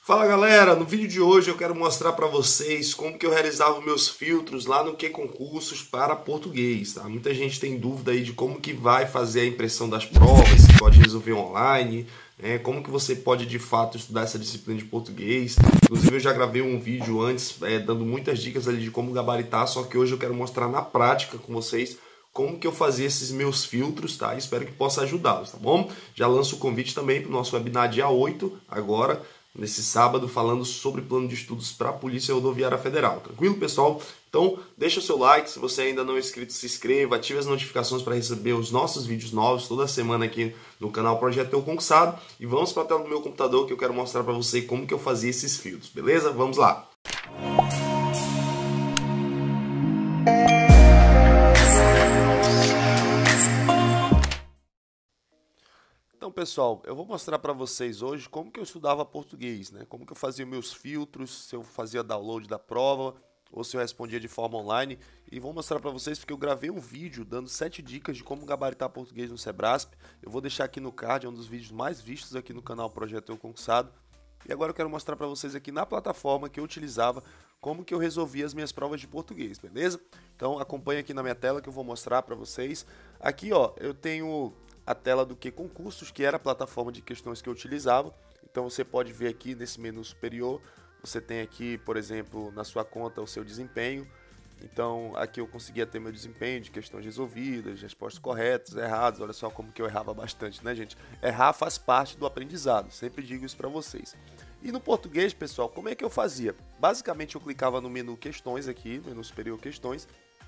Fala galera, no vídeo de hoje eu quero mostrar para vocês como que eu realizava meus filtros lá no QConcursos para português, tá? Muita gente tem dúvida aí de como que vai fazer a impressão das provas, se pode resolver online, né? Como que você pode de fato estudar essa disciplina de português. Inclusive eu já gravei um vídeo antes dando muitas dicas ali de como gabaritar, só que hoje eu quero mostrar na prática com vocês como que eu fazia esses meus filtros, tá? Espero que possa ajudá-los, tá bom? Já lanço o convite também para o nosso webinar dia 8, agora, nesse sábado, falando sobre plano de estudos para a Polícia Rodoviária Federal. Tranquilo, pessoal? Então, deixa o seu like, se você ainda não é inscrito, se inscreva, ative as notificações para receber os nossos vídeos novos toda semana aqui no canal Projeto Teu Concursado. E vamos para a tela do meu computador que eu quero mostrar para você como que eu fazia esses filtros, beleza? Vamos lá! Então, pessoal, eu vou mostrar para vocês hoje como que eu estudava português, né? Como que eu fazia meus filtros, se eu fazia download da prova ou se eu respondia de forma online. E vou mostrar para vocês porque eu gravei um vídeo dando 7 dicas de como gabaritar português no Sebrasp. Eu vou deixar aqui no card, é um dos vídeos mais vistos aqui no canal Projeto Teu Concursado. E agora eu quero mostrar para vocês aqui na plataforma que eu utilizava como que eu resolvia as minhas provas de português, beleza? Então acompanha aqui na minha tela que eu vou mostrar para vocês. Aqui, ó, eu tenho a tela do QConcursos, que era a plataforma de questões que eu utilizava. Então você pode ver aqui nesse menu superior, você tem aqui, por exemplo, na sua conta o seu desempenho. Então aqui eu conseguia ter meu desempenho de questões resolvidas, respostas corretas, erradas. Olha só como que eu errava bastante, né, gente? Errar faz parte do aprendizado, sempre digo isso para vocês. E no português, pessoal, como é que eu fazia? Basicamente eu clicava no menu questões aqui, no menu superior questões,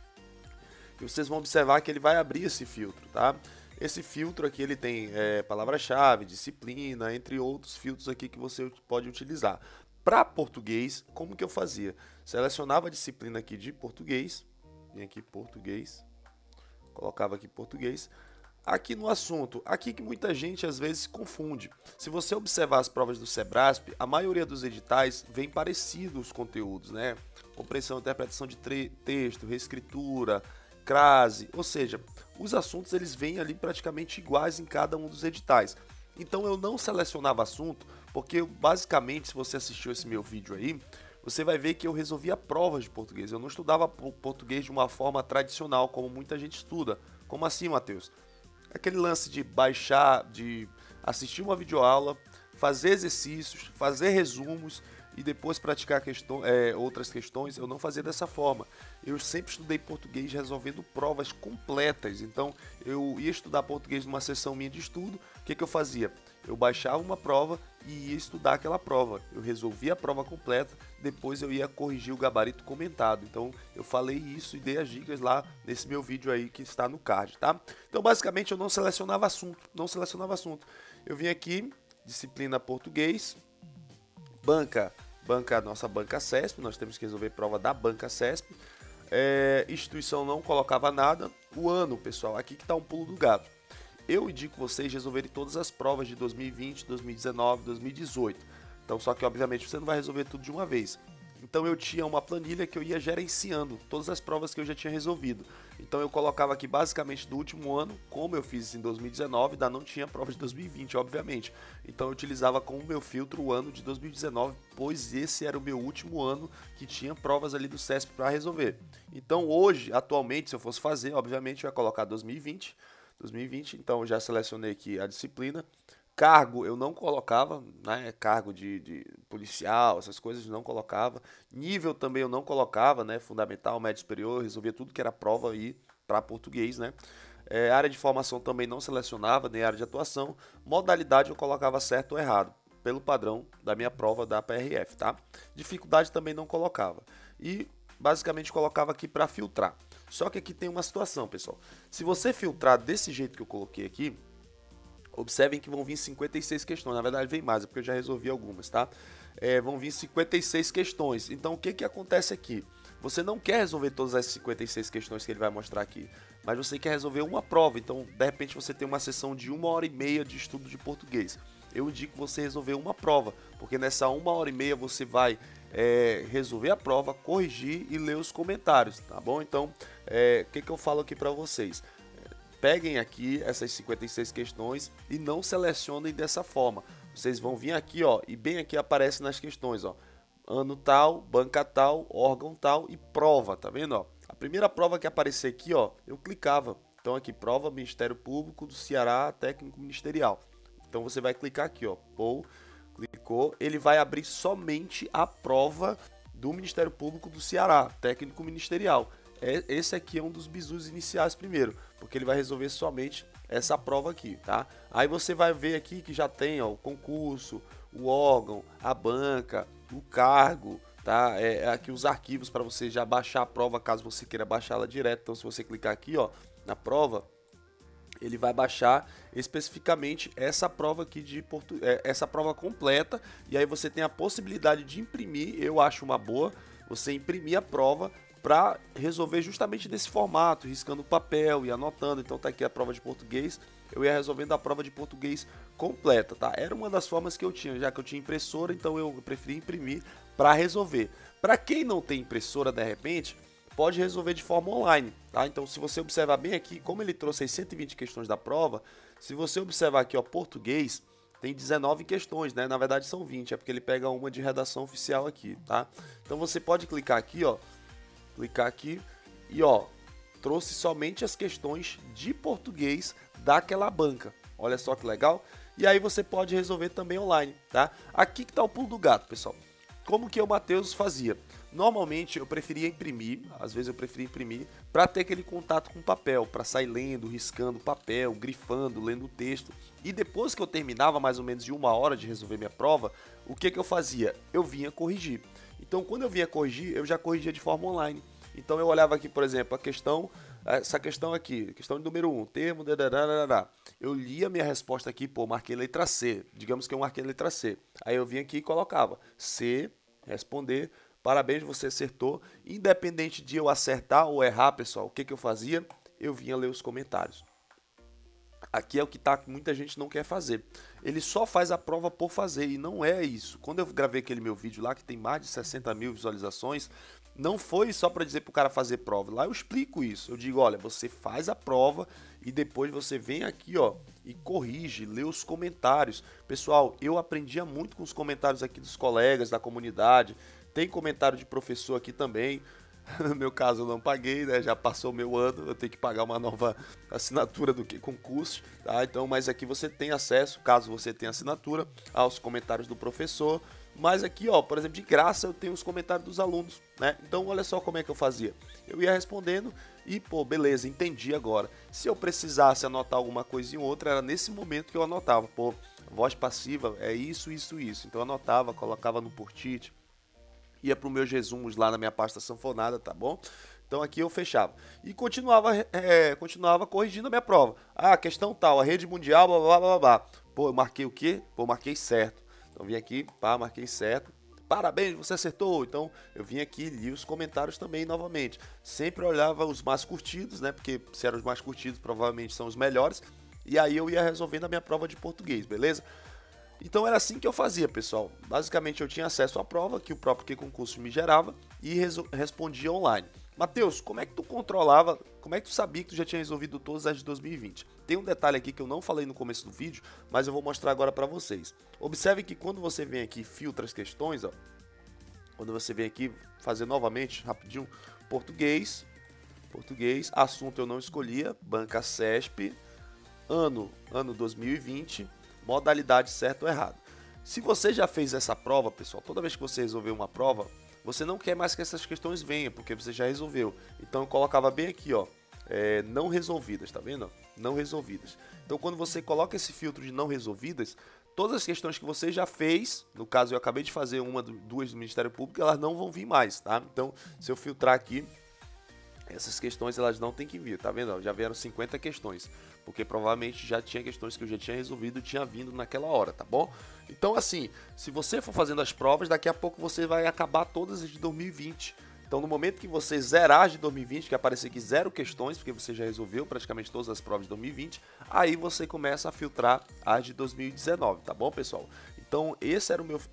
e vocês vão observar que ele vai abrir esse filtro, tá? Esse filtro aqui ele tem palavra-chave, disciplina, entre outros filtros aqui que você pode utilizar. Para português, como que eu fazia? Selecionava a disciplina aqui de português, vem aqui português, colocava aqui português. Aqui no assunto, aqui que muita gente às vezes confunde. Se você observar as provas do Sebrasp, a maioria dos editais vem parecidos os conteúdos, né? Compreensão e interpretação de texto, reescritura, crase, ou seja, os assuntos eles vêm ali praticamente iguais em cada um dos editais. Então eu não selecionava assunto, porque basicamente, se você assistiu esse meu vídeo aí, você vai ver que eu resolvia provas de português. Eu não estudava português de uma forma tradicional, como muita gente estuda. Como assim, Matheus? Aquele lance de baixar, de assistir uma videoaula, fazer exercícios, fazer resumos e depois praticar outras questões. Eu não fazia dessa forma. Eu sempre estudei português resolvendo provas completas. Então eu ia estudar português numa sessão minha de estudo. O que eu fazia? Eu baixava uma prova e ia estudar aquela prova. Eu resolvia a prova completa, depois eu ia corrigir o gabarito comentado. Então eu falei isso e dei as dicas lá nesse meu vídeo aí que está no card, tá? Então basicamente eu não selecionava assunto, Eu vim aqui, disciplina português, nossa banca CESP, nós temos que resolver prova da banca CESP. Instituição não colocava nada. O ano, pessoal, aqui que está um pulo do gato. Eu indico vocês resolverem todas as provas de 2020, 2019, 2018. Então, só que obviamente você não vai resolver tudo de uma vez. Então eu tinha uma planilha que eu ia gerenciando todas as provas que eu já tinha resolvido. Então eu colocava aqui basicamente do último ano, como eu fiz em 2019, ainda não tinha prova de 2020, obviamente. Então eu utilizava como meu filtro o ano de 2019, pois esse era o meu último ano que tinha provas ali do CESP para resolver. Então hoje, atualmente, se eu fosse fazer, obviamente eu ia colocar 2020, então eu já selecionei aqui a disciplina. Cargo eu não colocava, né? Cargo de policial, essas coisas eu não colocava. Nível também eu não colocava, né? Fundamental, médio superior, resolvia tudo que era prova aí para português, né? Área de formação também não selecionava, nem área de atuação. Modalidade eu colocava certo ou errado, pelo padrão da minha prova da PRF, tá? Dificuldade também não colocava. E basicamente colocava aqui para filtrar. Só que aqui tem uma situação, pessoal. Se você filtrar desse jeito que eu coloquei aqui, observem que vão vir 56 questões, na verdade vem mais, é porque eu já resolvi algumas, tá? Vão vir 56 questões, então o que que acontece aqui? Você não quer resolver todas as 56 questões que ele vai mostrar aqui, mas você quer resolver uma prova, então de repente você tem uma sessão de 1h30 de estudo de português. Eu indico você resolver uma prova, porque nessa 1h30 você vai resolver a prova, corrigir e ler os comentários, tá bom? Então, o que que eu falo aqui para vocês? Peguem aqui essas 56 questões e não selecionem dessa forma. vocês vão vir aqui, ó, e bem aqui aparece nas questões, ó, ano tal, banca tal, órgão tal e prova, tá vendo, ó? A primeira prova que aparecer aqui, ó, eu clicava. Então aqui, prova Ministério Público do Ceará, técnico ministerial. Então você vai clicar aqui, ó, ou clicou, ele vai abrir somente a prova do Ministério Público do Ceará, técnico ministerial. Esse aqui é um dos bizus iniciais primeiro, porque ele vai resolver somente essa prova aqui, tá? Aí você vai ver aqui que já tem, ó, o concurso, o órgão, a banca, o cargo, tá? Aqui os arquivos para você já baixar a prova, caso você queira baixá-la direto. Então se você clicar aqui, ó, na prova, ele vai baixar especificamente essa prova aqui de essa prova completa, e aí você tem a possibilidade de imprimir. Eu acho uma boa você imprimir a prova para resolver justamente nesse formato, riscando o papel e anotando. Então tá aqui a prova de português, eu ia resolvendo a prova de português completa, tá? Era uma das formas que eu tinha, já que eu tinha impressora, então eu preferi imprimir para resolver. Para quem não tem impressora, de repente, pode resolver de forma online, tá? Então se você observar bem aqui, como ele trouxe as 120 questões da prova, se você observar aqui, ó, português, tem 19 questões, né? Na verdade são 20, é porque ele pega uma de redação oficial aqui, tá? Então você pode clicar aqui, ó, clicar aqui e, ó, trouxe somente as questões de português daquela banca. Olha só que legal. E aí você pode resolver também online, tá? Aqui que tá o pulo do gato, pessoal. Como que o Matheus fazia? Normalmente eu preferia imprimir, às vezes eu preferia imprimir, para ter aquele contato com o papel, para sair lendo, riscando o papel, grifando, lendo o texto. E depois que eu terminava mais ou menos de 1 hora de resolver minha prova, o que eu fazia? Eu vinha corrigir. Então quando eu vinha corrigir, eu já corrigia de forma online. Então eu olhava aqui, por exemplo, essa questão aqui, questão de número 1, termo, dadadadada. Eu lia minha resposta aqui, pô, marquei letra C, digamos que eu marquei letra C. Aí eu vinha aqui e colocava C, responder, parabéns, você acertou. Independente de eu acertar ou errar, pessoal, o que eu fazia? Eu vinha ler os comentários. Aqui é o que muita gente não quer fazer. Ele só faz a prova por fazer, e não é isso. Quando eu gravei aquele meu vídeo lá, que tem mais de 60 mil visualizações, não foi só para dizer para o cara fazer prova. Lá eu explico isso. Eu digo, olha, você faz a prova e depois você vem aqui, ó, e corrige, lê os comentários. Pessoal, eu aprendia muito com os comentários aqui dos colegas, da comunidade. Tem comentário de professor aqui também. No meu caso eu não paguei, né? Já passou o meu ano, eu tenho que pagar uma nova assinatura do que concurso, tá? Então, mas aqui você tem acesso, caso você tenha assinatura, aos comentários do professor. Mas aqui, ó, por exemplo, de graça eu tenho os comentários dos alunos, né? Então, olha só como é que eu fazia. Eu ia respondendo e, pô, beleza, entendi agora. Se eu precisasse anotar alguma coisa em outra, era nesse momento que eu anotava. Pô, voz passiva é isso, isso, isso. Então eu anotava, colocava no post-it, ia para os meus resumos lá na minha pasta sanfonada, tá bom? Então aqui eu fechava. E continuava corrigindo a minha prova. Ah, questão tal, a rede mundial, blá, blá, blá, blá. Pô, eu marquei o quê? Pô, marquei certo. Então vim aqui, pá, marquei certo. Parabéns, você acertou. Então eu vim aqui, li os comentários também novamente. Sempre olhava os mais curtidos, né? Porque se eram os mais curtidos, provavelmente são os melhores. E aí eu ia resolvendo a minha prova de português, beleza? Então era assim que eu fazia, pessoal. Basicamente eu tinha acesso à prova que o próprio QConcurso me gerava e respondia online. Matheus, como é que tu controlava, como é que tu sabia que tu já tinha resolvido todas as de 2020? Tem um detalhe aqui que eu não falei no começo do vídeo, mas eu vou mostrar agora para vocês. Observe que quando você vem aqui e filtra as questões, ó, quando você vem aqui fazer novamente, rapidinho, português, assunto eu não escolhia, banca CESP, ano 2020, modalidade certo ou errado. Se você já fez essa prova, pessoal, toda vez que você resolver uma prova, você não quer mais que essas questões venham, porque você já resolveu. Então eu colocava bem aqui, ó, não resolvidas, tá vendo? Não resolvidas. Então quando você coloca esse filtro de não resolvidas, todas as questões que você já fez, no caso eu acabei de fazer duas do Ministério Público, elas não vão vir mais, tá? Então se eu filtrar aqui, essas questões elas não tem que vir, tá vendo? Já vieram 50 questões, porque provavelmente já tinha questões que eu já tinha resolvido e tinha vindo naquela hora, tá bom? Então assim, se você for fazendo as provas, daqui a pouco você vai acabar todas as de 2020. Então no momento que você zerar as de 2020, que aparecer aqui 0 questões, porque você já resolveu praticamente todas as provas de 2020, aí você começa a filtrar as de 2019, tá bom, pessoal? Então esse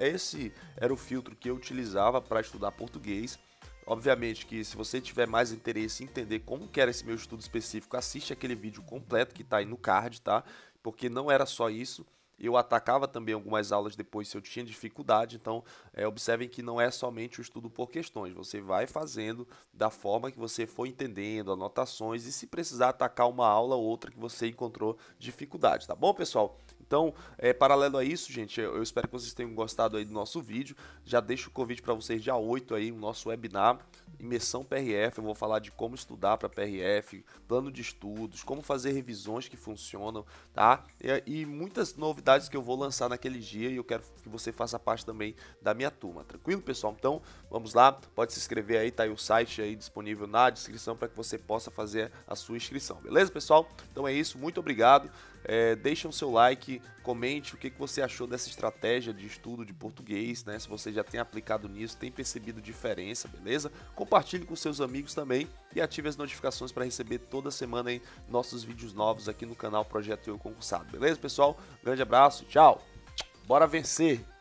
era o filtro que eu utilizava para estudar português. Obviamente que se você tiver mais interesse em entender como que era esse meu estudo específico, assiste aquele vídeo completo que está aí no card, tá? Porque não era só isso. eu atacava também algumas aulas depois se eu tinha dificuldade, então observem que não é somente o estudo por questões, você vai fazendo da forma que você for entendendo, anotações, e se precisar atacar uma aula ou outra que você encontrou dificuldade, tá bom, pessoal? Então, paralelo a isso, gente, eu espero que vocês tenham gostado aí do nosso vídeo. Já deixo o convite para vocês dia 8 aí, o nosso webinar, Imersão PRF. Eu vou falar de como estudar para PRF, plano de estudos, como fazer revisões que funcionam, tá? E muitas novidades que eu vou lançar naquele dia, e eu quero que você faça parte também da minha turma. Tranquilo, pessoal? Então, vamos lá, pode se inscrever aí, tá aí o site aí disponível na descrição para que você possa fazer a sua inscrição. Beleza, pessoal? Então é isso, muito obrigado. Deixa o seu like, comente o que você achou dessa estratégia de estudo de português, né? Se você já tem aplicado nisso, tem percebido diferença, beleza? Compartilhe com seus amigos também e ative as notificações para receber toda semana aí nossos vídeos novos aqui no canal Projeto Eu Concursado, beleza, pessoal? Grande abraço, tchau! Bora vencer!